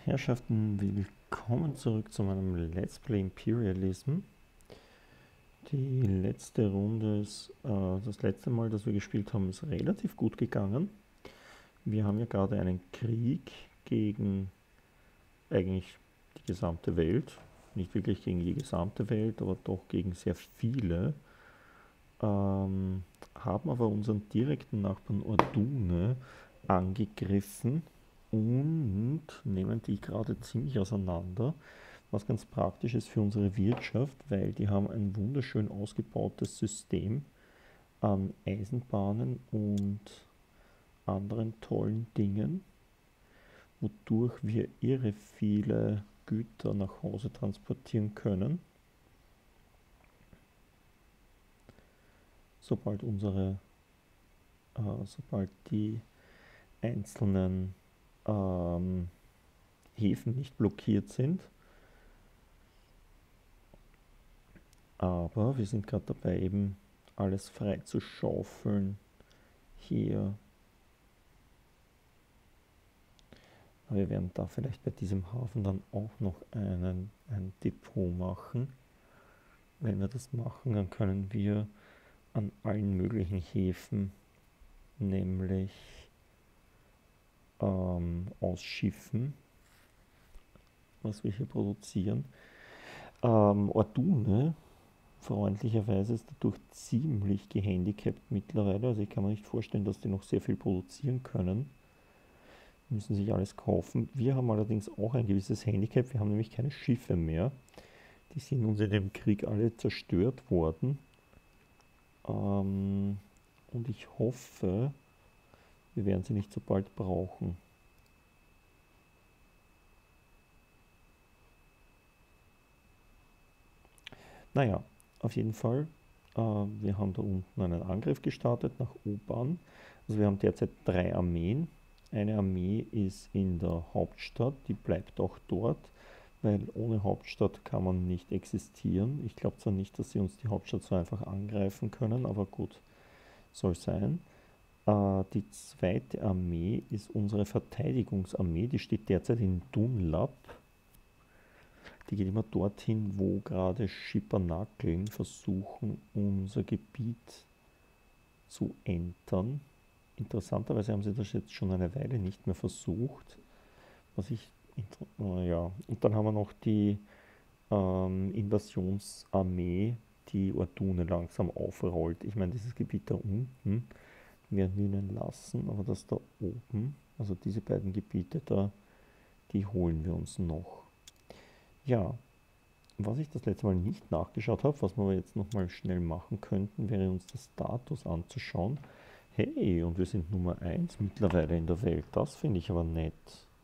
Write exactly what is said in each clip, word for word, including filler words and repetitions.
Herrschaften, willkommen zurück zu meinem Let's Play Imperialism. Die letzte Runde ist, äh, das letzte Mal, das wir gespielt haben, ist relativ gut gegangen. Wir haben ja gerade einen Krieg gegen eigentlich die gesamte Welt. Nicht wirklich gegen die gesamte Welt, aber doch gegen sehr viele. Ähm, haben aber unseren direkten Nachbarn Ordune angegriffen und nehmen die gerade ziemlich auseinander, was ganz praktisch ist für unsere Wirtschaft, weil die haben ein wunderschön ausgebautes System an Eisenbahnen und anderen tollen Dingen, wodurch wir irre viele Güter nach Hause transportieren können, sobald unsere, äh, sobald die einzelnen ähm, Häfen nicht blockiert sind. Aber wir sind gerade dabei, eben alles frei zu schaufeln hier. Aber wir werden da vielleicht bei diesem Hafen dann auch noch einen, ein Depot machen. Wenn wir das machen, dann können wir an allen möglichen Häfen nämlich ähm, ausschiffen, was wir hier produzieren. Ähm, Ordune, freundlicherweise, ist dadurch ziemlich gehandicapt mittlerweile. Also ich kann mir nicht vorstellen, dass die noch sehr viel produzieren können. Die müssen sich alles kaufen. Wir haben allerdings auch ein gewisses Handicap. Wir haben nämlich keine Schiffe mehr. Die sind uns in dem Krieg alle zerstört worden. Ähm, und ich hoffe, wir werden sie nicht so bald brauchen. Naja, auf jeden Fall, äh, wir haben da unten einen Angriff gestartet nach Oban. Also wir haben derzeit drei Armeen. Eine Armee ist in der Hauptstadt, die bleibt auch dort, weil ohne Hauptstadt kann man nicht existieren. Ich glaube zwar nicht, dass sie uns die Hauptstadt so einfach angreifen können, aber gut, soll sein. Äh, die zweite Armee ist unsere Verteidigungsarmee, die steht derzeit in Dunlap. Die geht immer dorthin, wo gerade Schippernackeln versuchen, unser Gebiet zu entern. Interessanterweise haben sie das jetzt schon eine Weile nicht mehr versucht. Was ich, ja, und dann haben wir noch die ähm, Invasionsarmee, die Ordune langsam aufrollt. Ich meine, dieses Gebiet da unten werden wir ihnen lassen, aber das da oben, also diese beiden Gebiete da, die holen wir uns noch. Ja, was ich das letzte Mal nicht nachgeschaut habe, was wir aber jetzt nochmal schnell machen könnten, wäre uns das Status anzuschauen. Hey, und wir sind Nummer eins mittlerweile in der Welt. Das finde ich aber nett.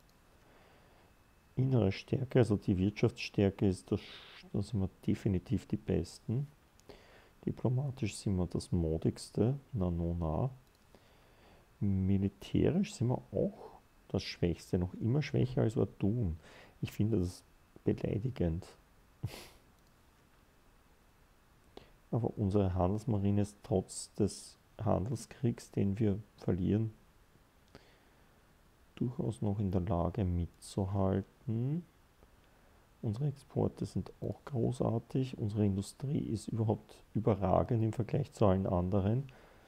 Innere Stärke, also die Wirtschaftsstärke ist das, da sind wir definitiv die Besten. Diplomatisch sind wir das Modigste, na no na. Militärisch sind wir auch das Schwächste, noch immer schwächer als Ordun. Ich finde das beleidigend. Aber unsere Handelsmarine ist trotz des Handelskriegs, den wir verlieren, durchaus noch in der Lage mitzuhalten. Unsere Exporte sind auch großartig. Unsere Industrie ist überhaupt überragend im Vergleich zu allen anderen.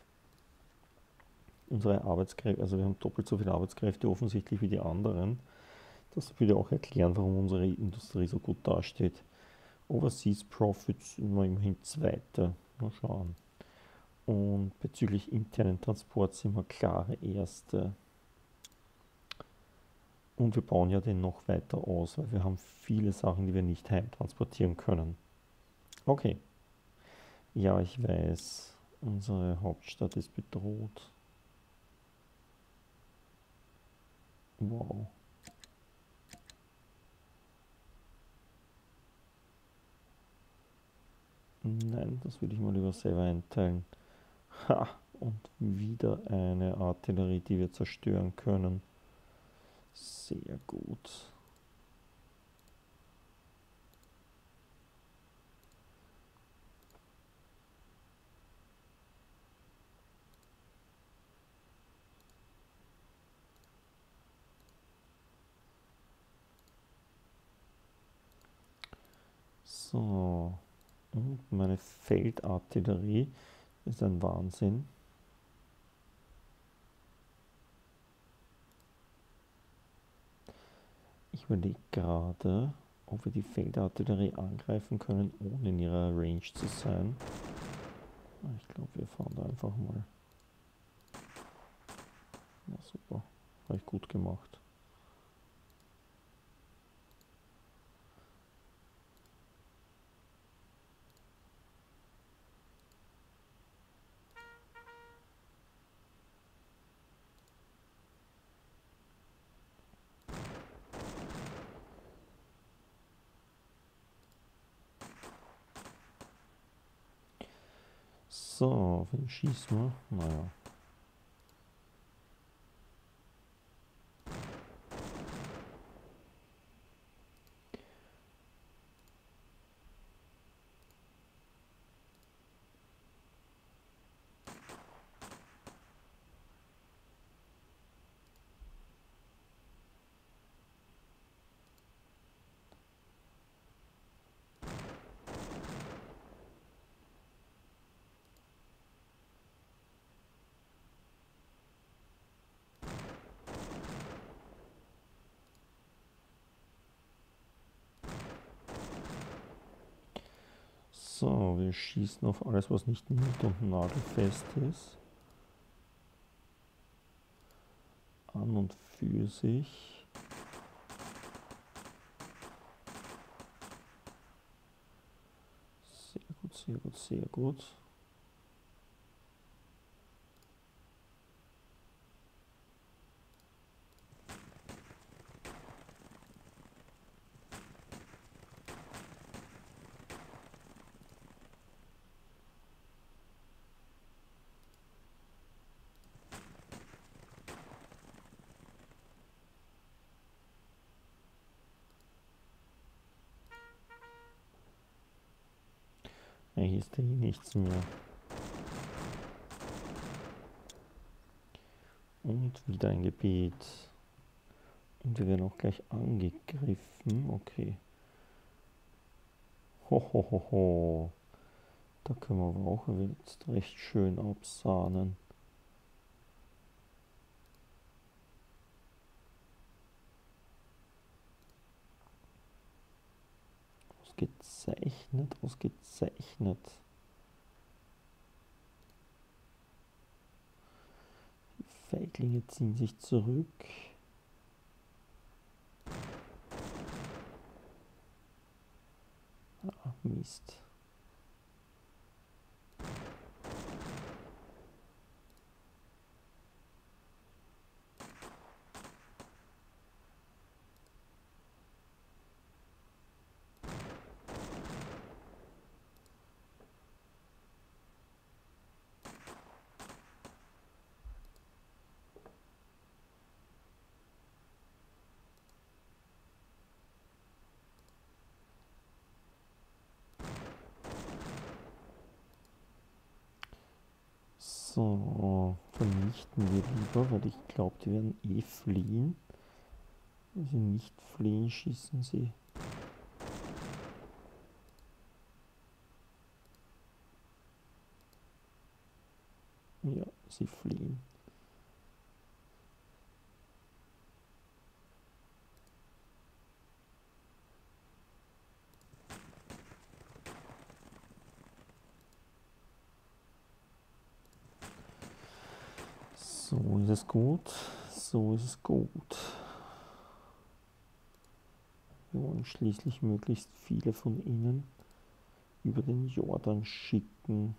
Unsere Arbeitskräfte, also wir haben doppelt so viele Arbeitskräfte offensichtlich wie die anderen. Das würde auch erklären, warum unsere Industrie so gut dasteht. Overseas Profits immer immerhin Zweite. Mal schauen. Und bezüglich internen Transport sind wir klare Erste. Und wir bauen ja den noch weiter aus, weil wir haben viele Sachen, die wir nicht heimtransportieren können. Okay. Ja, ich weiß, unsere Hauptstadt ist bedroht. Wow. Nein, das würde ich mal lieber selber einteilen. Ha! Und wieder eine Artillerie, die wir zerstören können. Sehr gut. So, und meine Feldartillerie ist ein Wahnsinn. Ich überlege gerade, ob wir die Feldartillerie angreifen können, ohne in ihrer Range zu sein. Ich glaube, wir fahren da einfach mal. Na super, habe ich gut gemacht. So, wen schießen wir? Naja. So, wir schießen auf alles, was nicht nied- und nagelfest ist. An und für sich. Sehr gut, sehr gut, sehr gut. Ja, hier ist eh nichts mehr. Und wieder ein Gebiet. Und wir werden auch gleich angegriffen. Okay. Hohohoho. Ho, ho, ho. Da können wir aber auch jetzt recht schön absahnen. Ausgezeichnet, ausgezeichnet. Die Feiglinge ziehen sich zurück. Ah, Mist. So, vernichten wir lieber, weil ich glaube, die werden eh fliehen. Wenn sie nicht fliehen, schießen sie. Ja, sie fliehen. So ist es gut. So ist es gut. Wir wollen schließlich möglichst viele von ihnen über den Jordan schicken.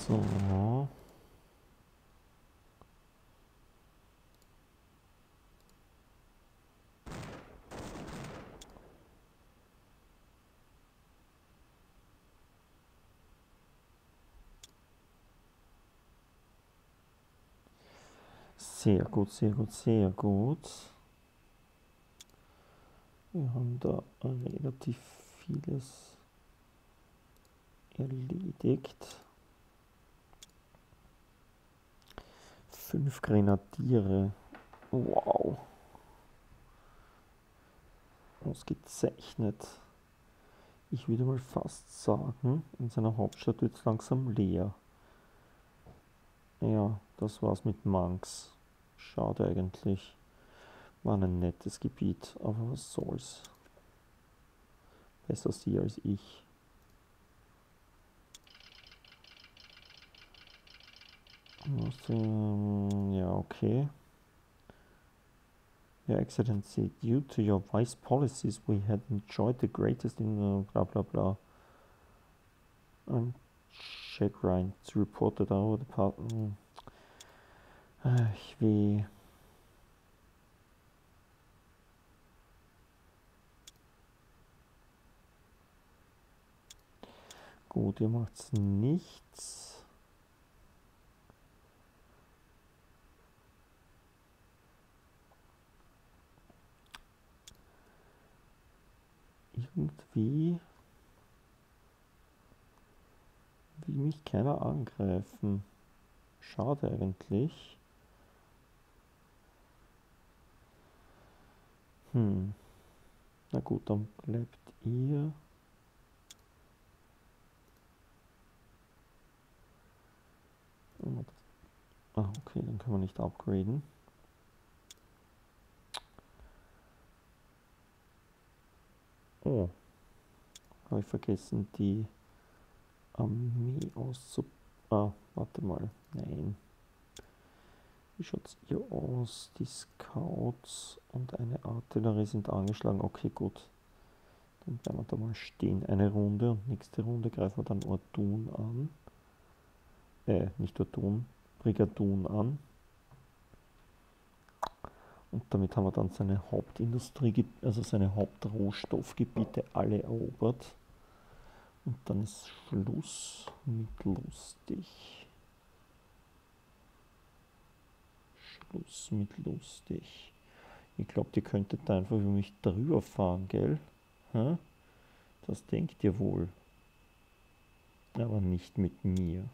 So. Sehr gut, sehr gut, sehr gut. Wir haben da relativ vieles erledigt. Fünf Grenadiere. Wow. Ausgezeichnet. Ich würde mal fast sagen, in seiner Hauptstadt wird es langsam leer. Ja, das war's mit Manx. Schade eigentlich. War ein nettes Gebiet, aber was soll's. Besser sie als ich. Ja, okay. Your Excellency, due to your wise policies, we had enjoyed the greatest in the blah blah blah. I'm chagrined to report that our department. Ach, wie. Gut, ihr macht's nichts. Irgendwie will mich keiner angreifen. Schade eigentlich. Hm. Na gut, dann bleibt ihr. Ah, okay, dann können wir nicht upgraden. Oh. Habe ich vergessen, die Armee auszu... Ah, warte mal. Nein. Wie schaut's hier aus? Die Scouts und eine Artillerie sind angeschlagen. Okay, gut. Dann bleiben wir da mal stehen. Eine Runde und nächste Runde greifen wir dann Ordun an. Äh, nicht Ordun, Brigadun an. Und damit haben wir dann seine Hauptindustrie, also seine Hauptrohstoffgebiete alle erobert. Und dann ist Schluss mit lustig. Schluss mit lustig. Ich glaube, die könntet da einfach über mich drüber fahren, gell? Hä? Das denkt ihr wohl. Aber nicht mit mir.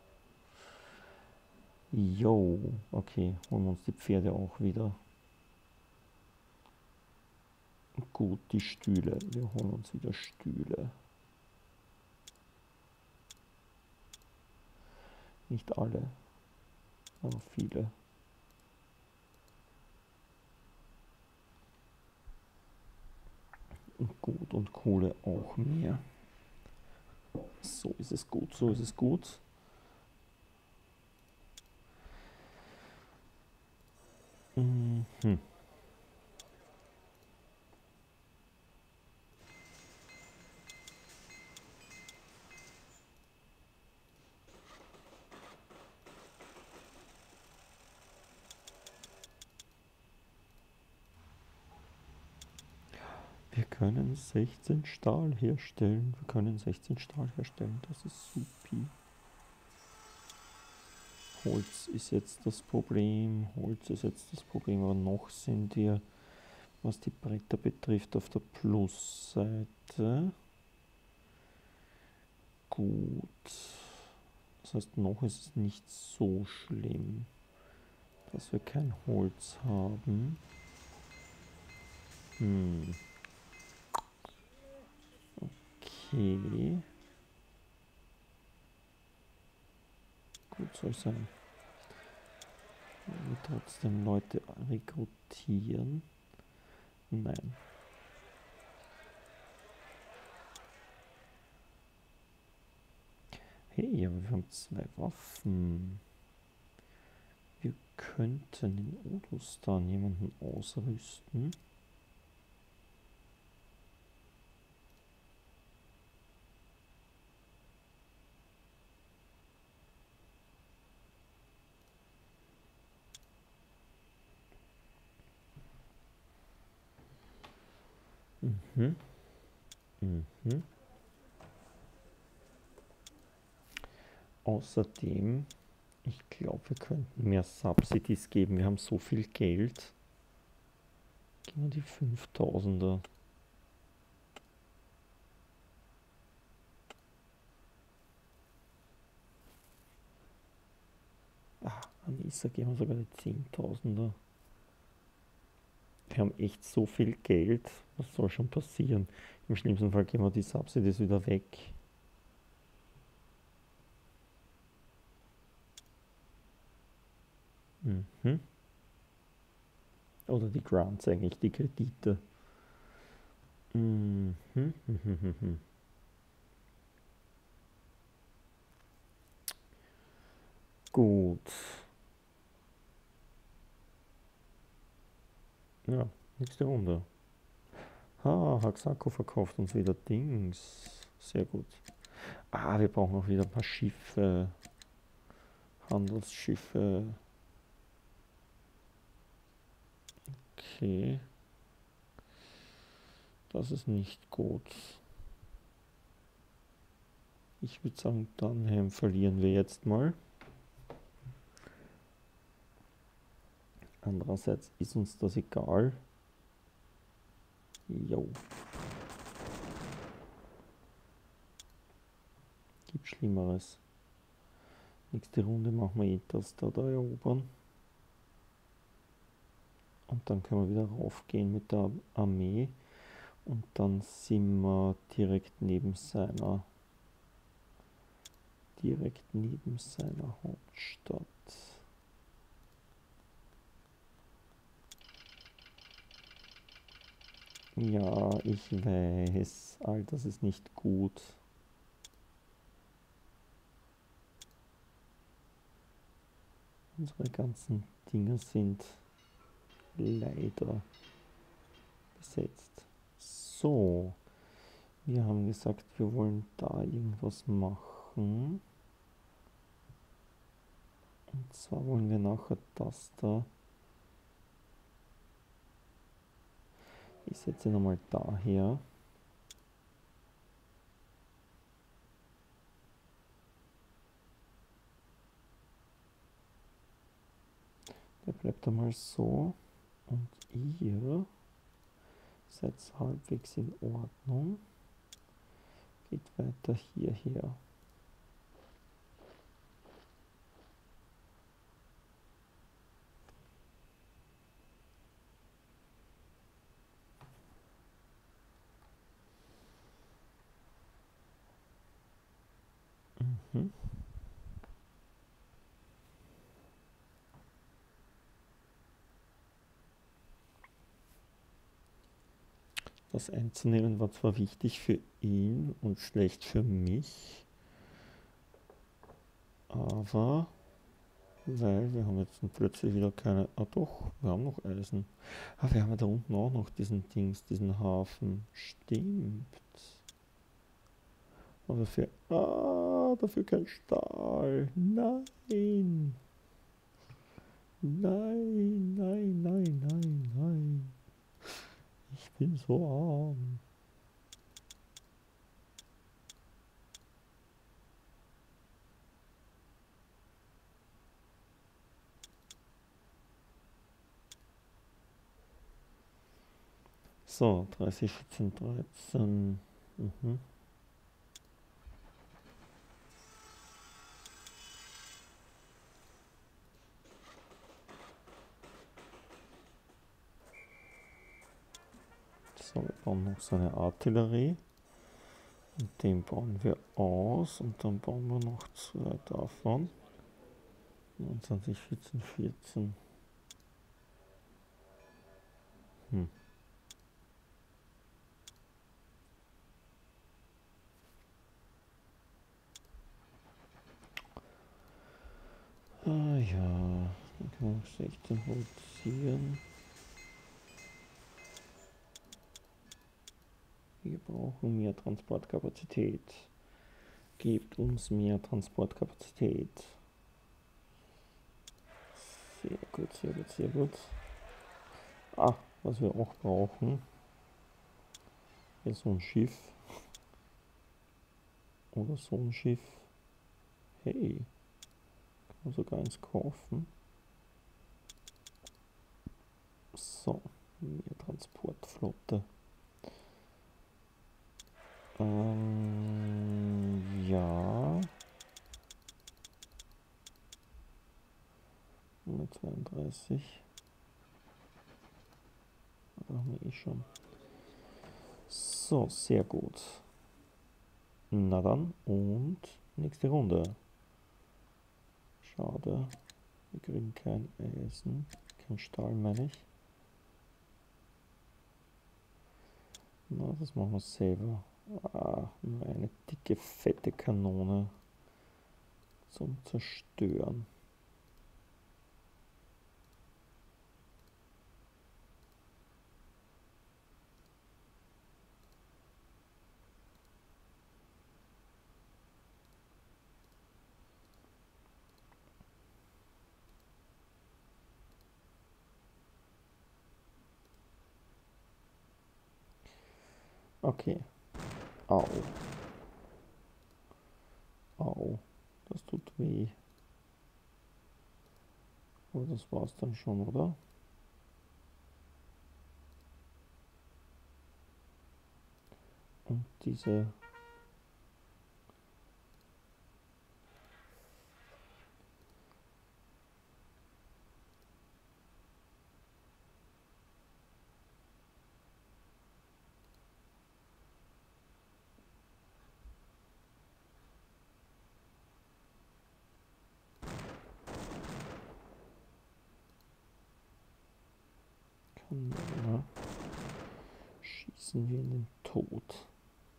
Jo, okay, holen wir uns die Pferde auch wieder. Gut, die Stühle. Wir holen uns wieder Stühle. Nicht alle, aber viele. Und gut und Kohle auch mehr. So ist es gut, so ist es gut. Mhm. Wir können sechzehn Stahl herstellen. Wir können sechzehn Stahl herstellen. Das ist supi. Holz ist jetzt das Problem. Holz ist jetzt das Problem. Aber noch sind wir, was die Bretter betrifft, auf der Plusseite. Gut. Das heißt, noch ist es nicht so schlimm, dass wir kein Holz haben. Hm. Okay. Gut soll sein. Wir trotzdem Leute rekrutieren. Nein. Hey, aber wir haben zwei Waffen. Wir könnten in Odostan jemanden ausrüsten. Mhm. Mhm. Außerdem, ich glaube, wir könnten mehr Subsidies geben. Wir haben so viel Geld. Geben wir die fünftausender. Ah, an Isa geben wir sogar die zehntausender. Wir haben echt so viel Geld. Was soll schon passieren? Im schlimmsten Fall geben wir die Subsidies wieder weg. Mhm. Oder die Grants eigentlich, die Kredite. Mhm. Mhm. Gut. Ja, nächste Runde. Ah, Haxako verkauft uns wieder Dings. Sehr gut. Ah, wir brauchen noch wieder ein paar Schiffe. Handelsschiffe. Okay. Das ist nicht gut. Ich würde sagen, Dunham verlieren wir jetzt mal. Andererseits ist uns das egal. Jo. Gibt Schlimmeres. Nächste Runde machen wir eh das da, da erobern. Und dann können wir wieder raufgehen mit der Armee. Und dann sind wir direkt neben seiner direkt neben seiner Hauptstadt. Ja, ich weiß, all das ist nicht gut. Unsere ganzen Dinge sind leider besetzt. So, wir haben gesagt, wir wollen da irgendwas machen. Und zwar wollen wir nachher das da. Ich setze nochmal daher. Der bleibt einmal so. Und ihr seid halbwegs in Ordnung. Geht weiter hierher. Mhm. Das einzunehmen war zwar wichtig für ihn und schlecht für mich, aber weil wir haben jetzt plötzlich wieder keine, ah doch, wir haben noch Eisen. Ah, wir haben ja da unten auch noch diesen Dings, diesen Hafen. Stimmt. Aber dafür, ah, dafür kein Stahl. Nein. Nein, nein, nein, nein, nein. Ich bin so arm. So, dreißig, vierzehn, dreizehn. Mhm. So, wir bauen noch so eine Artillerie. Und den bauen wir aus und dann bauen wir noch zwei davon. neunundzwanzig, vierzehn, vierzehn. Hm. Ah ja, dann können wir noch sechzehn produzieren. Wir brauchen mehr Transportkapazität. Gebt uns mehr Transportkapazität. Sehr gut, sehr gut, sehr gut. Ah, was wir auch brauchen, Ja, so ein Schiff. Oder so ein Schiff. Hey, kann man sogar eins kaufen. So, mehr Transportflotte. Ähm, ja. hundertzweiunddreißig. Da haben wir eh schon. So, sehr gut. Na dann, und nächste Runde. Schade, wir kriegen kein Eisen, kein Stahl, meine ich. Na, das machen wir selber. Ah, nur eine dicke, fette Kanone zum Zerstören. Okay. Au. Au. Das tut weh. Aber das war's dann schon, oder? Und diese... Kanone schießen wir in den Tod.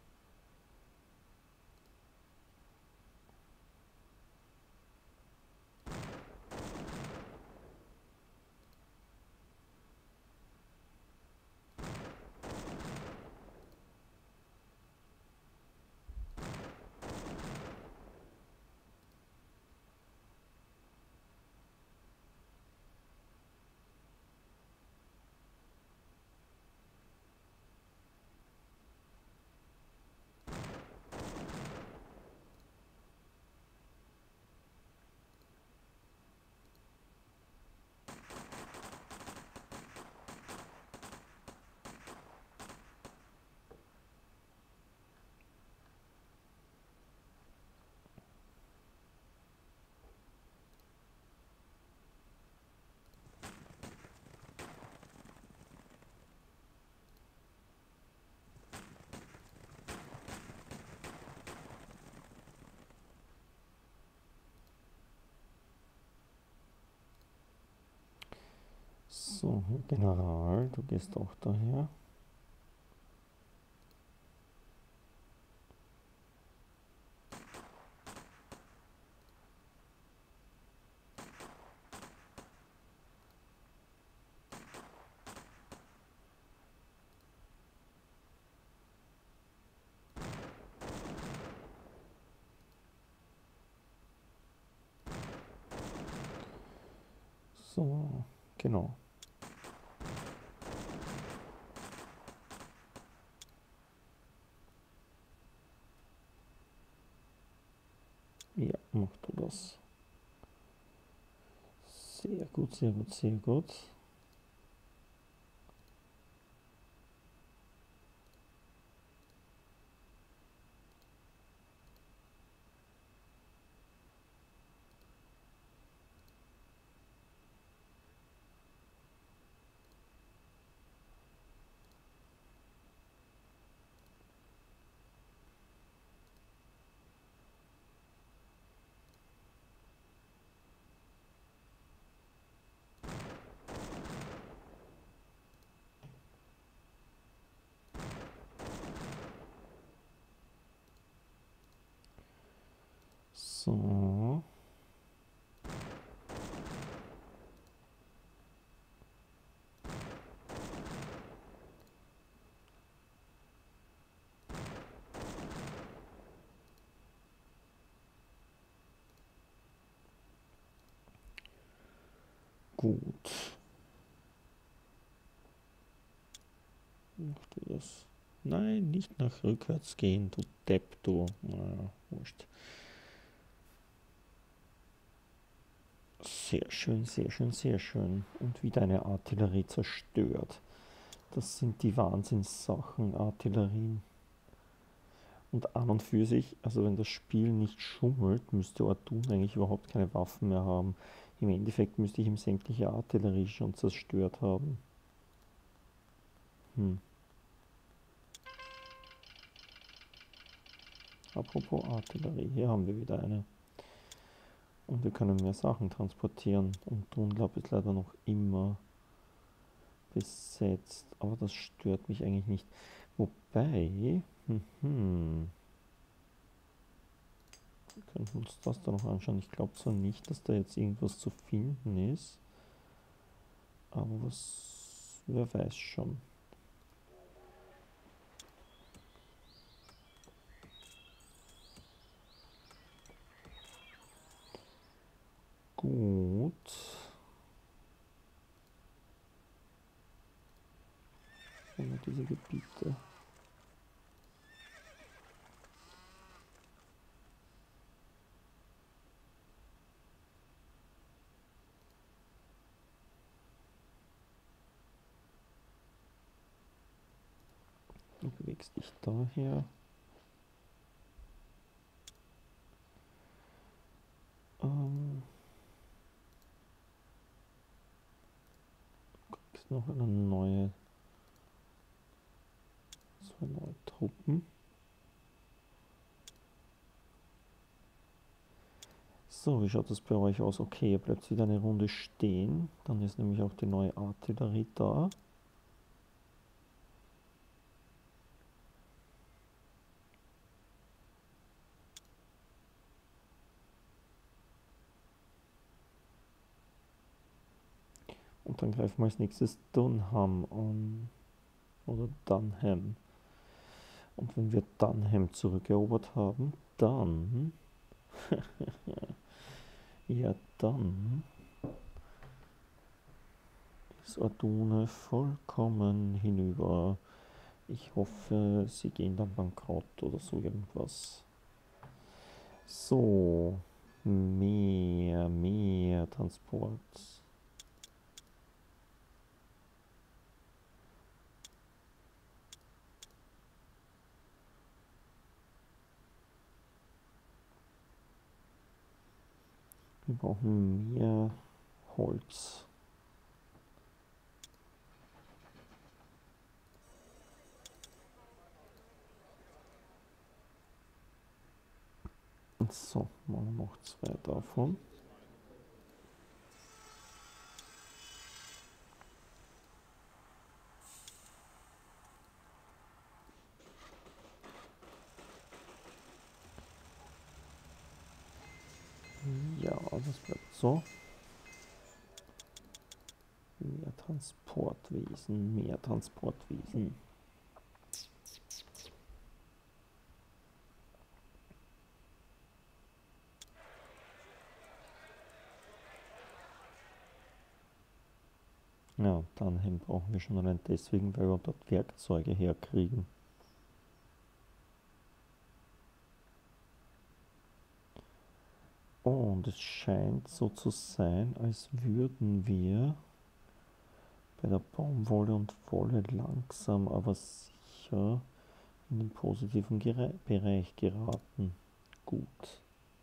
So, General, du gehst auch daher. So, genau. Ja, mach du das. Sehr gut, sehr gut, sehr gut. So. Gut. Mach du das. Nein, nicht nach rückwärts gehen, du Depp, du. Na, wurscht. Sehr schön, sehr schön, sehr schön. Und wieder eine Artillerie zerstört. Das sind die Wahnsinnssachen, Artillerien. Und an und für sich, also wenn das Spiel nicht schummelt, müsste Ortun eigentlich überhaupt keine Waffen mehr haben. Im Endeffekt müsste ich ihm sämtliche Artillerie schon zerstört haben. Hm. Apropos Artillerie, hier haben wir wieder eine. Und wir können mehr Sachen transportieren. Und Dunlap ist leider noch immer besetzt. Aber das stört mich eigentlich nicht. Wobei, hm, hm, wir könnten uns das da noch anschauen. Ich glaube zwar nicht, dass da jetzt irgendwas zu finden ist. Aber was, wer weiß schon. Gut. Und diese Gebiete. Du bewegst dich daher. Ähm, du kriegst noch eine neue, zwei neue Truppen. So, wie schaut das bei euch aus? Okay, ihr bleibt wieder eine Runde stehen. Dann ist nämlich auch die neue Artillerie da. Und dann greifen wir als nächstes Dunham an. Oder Dunham. Und wenn wir Dunham zurückerobert haben, dann... ja, dann ist Ordune vollkommen hinüber. Ich hoffe, sie gehen dann bankrott oder so irgendwas. So, mehr, mehr Transport. Wir brauchen mehr Holz. So, machen wir noch zwei davon. Ja, das bleibt so. Mehr Transportwesen, mehr Transportwesen. Ja, dann brauchen wir schon allein deswegen, weil wir dort Werkzeuge herkriegen. Oh, und es scheint so zu sein, als würden wir bei der Baumwolle und Wolle langsam, aber sicher in den positiven Gere- Bereich geraten. Gut.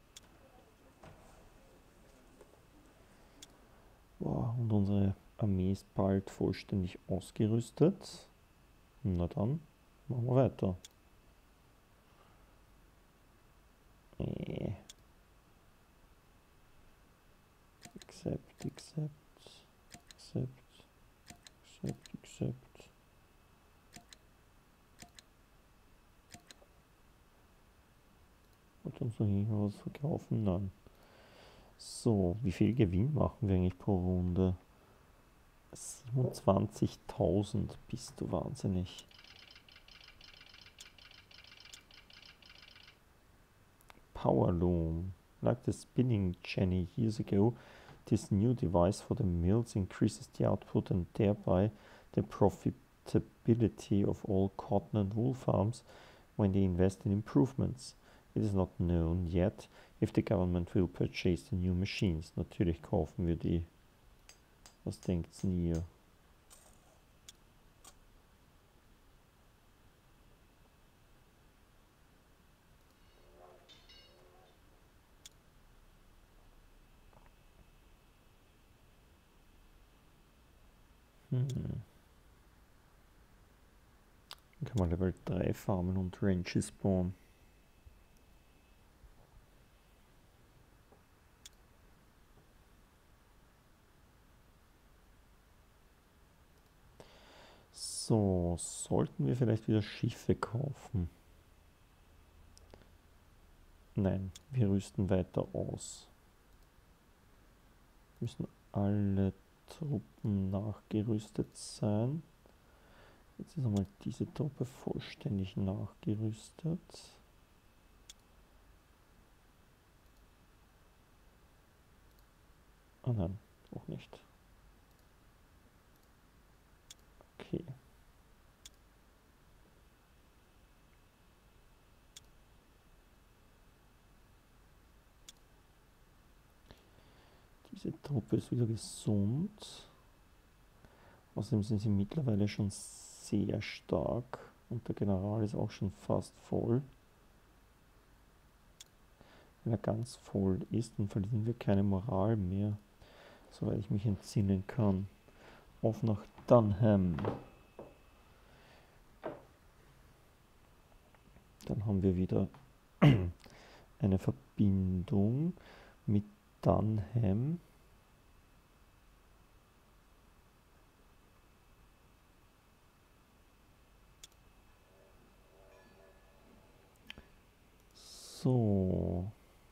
Wow, und unsere Armee ist bald vollständig ausgerüstet. Na dann, machen wir weiter. Äh. Accept, accept, accept, accept, accept. Wollt uns noch irgendwas verkaufen? Nein. So, wie viel Gewinn machen wir eigentlich pro Runde? siebenundzwanzigtausend, bist du wahnsinnig. Power Loom. Like the spinning jenny years ago, this new device for the mills increases the output and thereby the profit profitability of all cotton and wool farms when they invest in improvements. It is not known yet if the government will purchase the new machines. Natürlich kaufen wir die. Was denkt's denn ihr? Hm. Dann kann man Level drei farmen und Ranches bauen. So, sollten wir vielleicht wieder Schiffe kaufen? Nein, wir rüsten weiter aus. Müssen alle Truppen nachgerüstet sein. Jetzt ist einmal diese Truppe vollständig nachgerüstet. Ah nein, auch nicht. Okay. Diese Truppe ist wieder gesund. Außerdem sind sie mittlerweile schon sehr stark und der General ist auch schon fast voll. Wenn er ganz voll ist, dann verlieren wir keine Moral mehr, soweit ich mich entsinnen kann. Auf nach Dunham. Dann haben wir wieder eine Verbindung mit Dunham. So.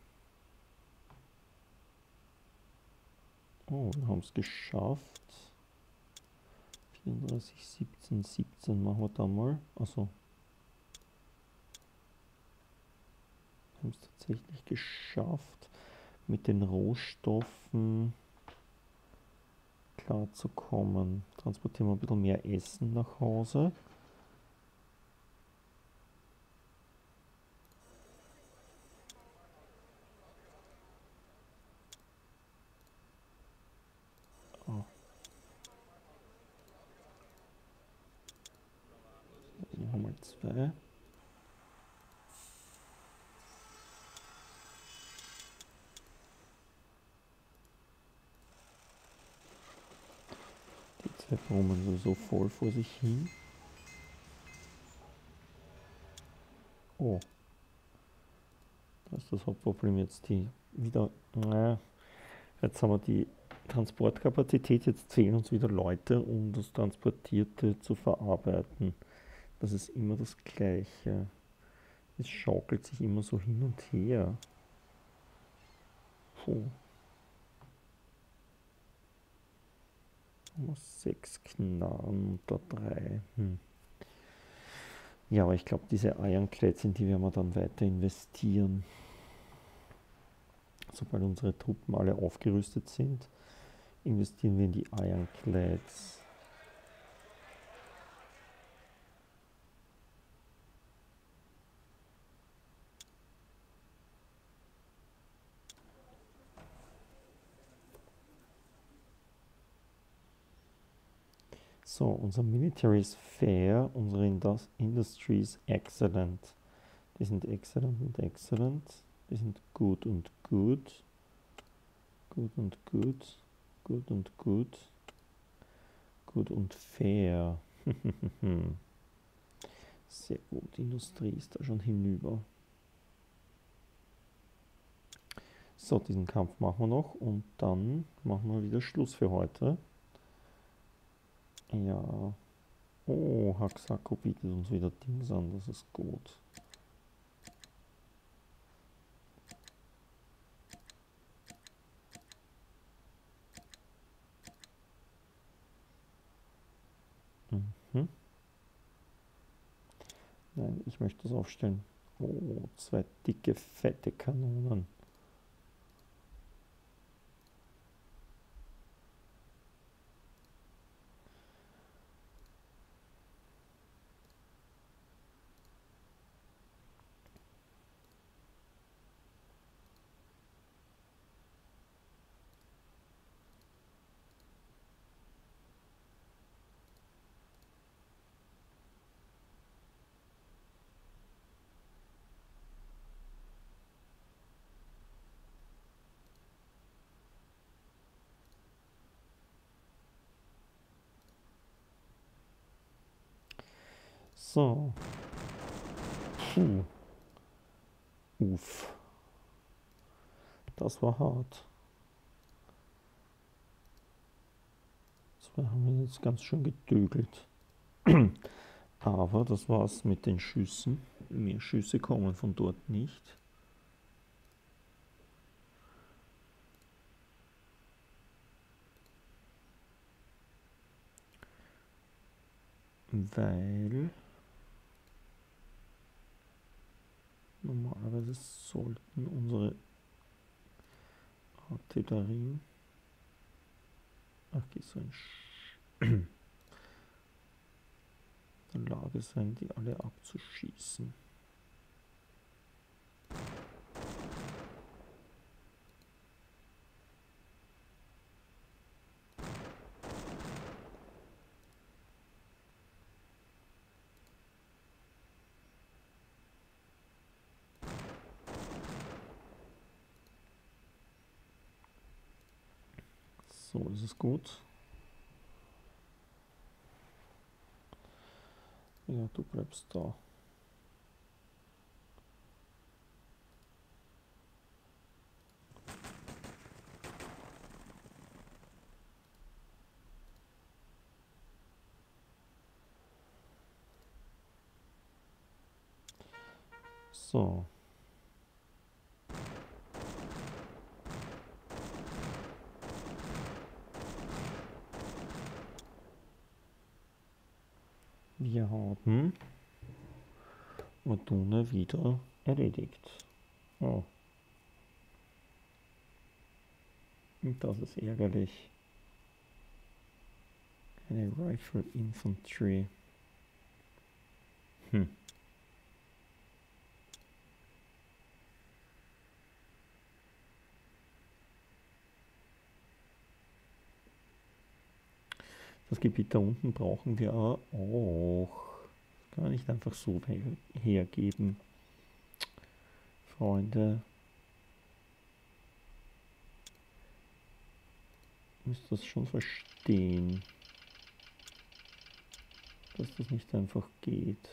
Oh, wir haben es geschafft. vierunddreißig, siebzehn, siebzehn machen wir da mal. Also wir haben es tatsächlich geschafft, mit den Rohstoffen klarzukommen. Transportieren wir ein bisschen mehr Essen nach Hause. Oh. Hier haben wir zwei. Die zwei brummen sowieso voll vor sich hin. Oh. Das ist das Hauptproblem jetzt, die wieder, naja, jetzt haben wir die Transportkapazität, jetzt fehlen uns wieder Leute, um das Transportierte zu verarbeiten. Das ist immer das Gleiche. Es schaukelt sich immer so hin und her. Puh. Sechs Knarren unter drei. Hm. Ja, aber ich glaube, diese Ironclads, in die werden wir dann weiter investieren. Sobald unsere Truppen alle aufgerüstet sind, investieren wir in die Ironclads. So, unser Military ist fair, unsere Indus Industry ist excellent. Die sind excellent und excellent. Die sind gut und gut. Gut und gut. Gut und gut. Gut und fair. Sehr gut, die Industrie ist da schon hinüber. So, diesen Kampf machen wir noch und dann machen wir wieder Schluss für heute. Ja. Oh, Haxako bietet uns wieder Dings an, das ist gut. Mhm. Nein, ich möchte das aufstellen. Oh, zwei dicke, fette Kanonen. So. Puh. Uff. Das war hart. Das haben wir jetzt ganz schön gedögelt. Aber das war's mit den Schüssen. Mehr Schüsse kommen von dort nicht. Weil normalerweise sollten unsere Artillerie ach, so in der Lage sein, die alle abzuschießen. So, das ist gut. Ja, du bleibst da. So. Wir haben Orduna wieder erledigt. Oh. Und das ist ärgerlich. Eine Rifle Infantry. Hm. Das Gebiet da unten brauchen wir aber auch. Das kann man nicht einfach so hergeben. Freunde. Ihr müsst das schon verstehen, dass das nicht einfach geht.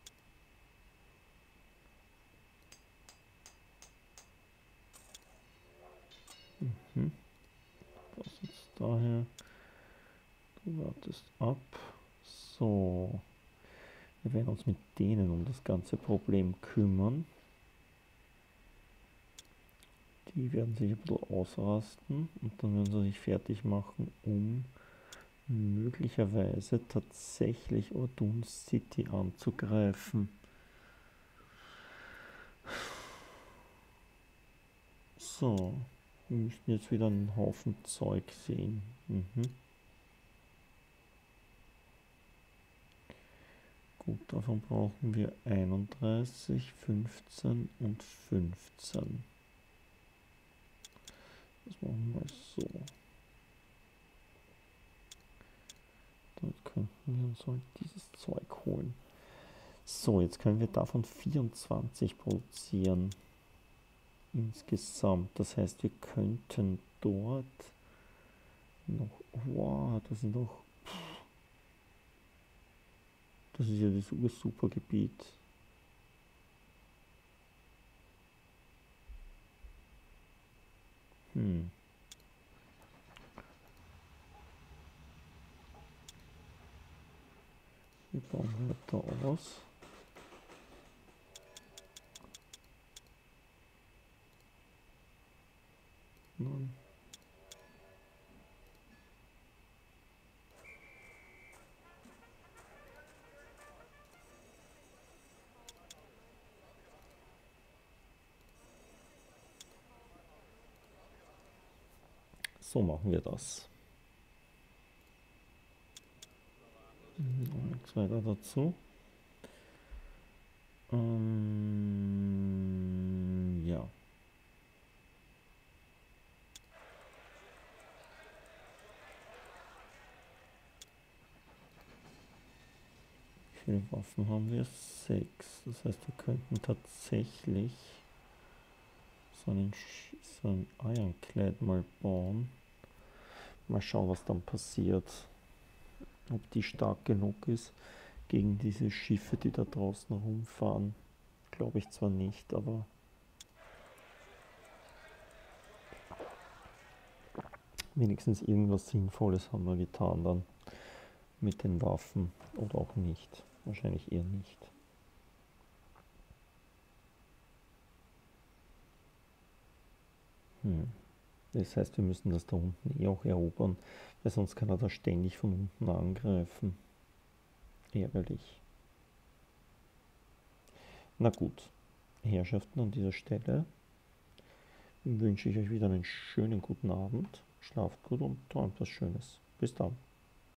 Mhm. Das jetzt daher. Du wartest ab. So. Wir werden uns mit denen um das ganze Problem kümmern. Die werden sich ein bisschen ausrasten und dann werden sie sich fertig machen, um möglicherweise tatsächlich Ordun City anzugreifen. So, wir müssen jetzt wieder einen Haufen Zeug sehen. Mhm. Gut, davon brauchen wir einunddreißig, fünfzehn und fünfzehn. Das machen wir so. Dann könnten wir uns halt dieses Zeug holen. So, jetzt können wir davon vierundzwanzig produzieren. Insgesamt. Das heißt, wir könnten dort noch... Wow, das sind doch... Das ist ja das super Gebiet. Hm. Wir bauen weiter aus. Nein. So machen wir das. Nichts weiter dazu. Ähm, ja. Wie viele Waffen haben wir? Sechs. Das heißt, wir könnten tatsächlich so einen, so einen Ironclad mal bauen. Mal schauen, was dann passiert. Ob die stark genug ist. gegen diese Schiffe, die da draußen rumfahren. Glaube ich zwar nicht, aber wenigstens irgendwas Sinnvolles haben wir getan dann mit den Waffen oder auch nicht. Wahrscheinlich eher nicht. Hm. Das heißt, wir müssen das da unten eh auch erobern, weil sonst kann er da ständig von unten angreifen. Ärgerlich. Na gut, Herrschaften, an dieser Stelle wünsche ich euch wieder einen schönen guten Abend. Schlaft gut und träumt was Schönes. Bis dann.